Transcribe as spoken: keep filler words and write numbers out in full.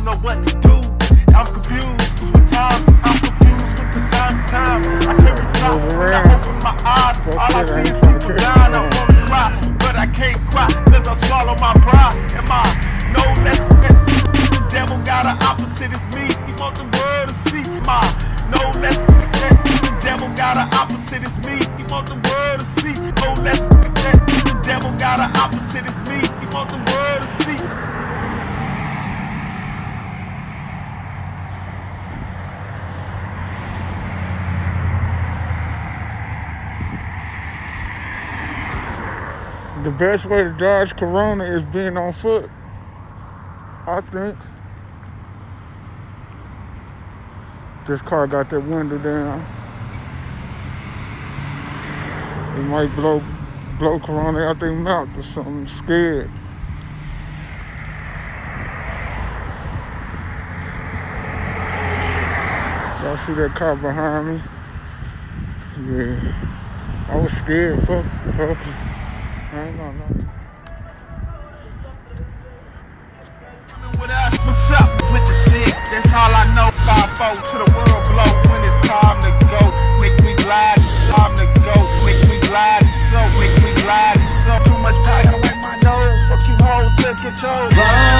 don't know what to do. I'm confused with time. I'm confused with the signs of time. I can't reply when I open my eyes. All I see is people dying. I wanna cry, but I can't cry cause I swallow my pride. Am I no less? The devil got an opposite as me. He want the world to see my no less. The devil got an opposite as me. He want the world to see. No less. The devil got an opposite as me. He want the world to see. The best way to dodge Corona is being on foot, I think. This car got that window down. It might blow blow Corona out their mouth or something. I'm scared. Y'all see that car behind me? Yeah. I was scared. Fuck, fuck it. I ain't gonna know. What's up with the shit? That's all I know. Five four to the world blow when it's time to go. Make me glad it's time to go. Make me glad it's so. Make me glad it's so. Too much time, gotta wipe my nose. Fuck you hoes, take control.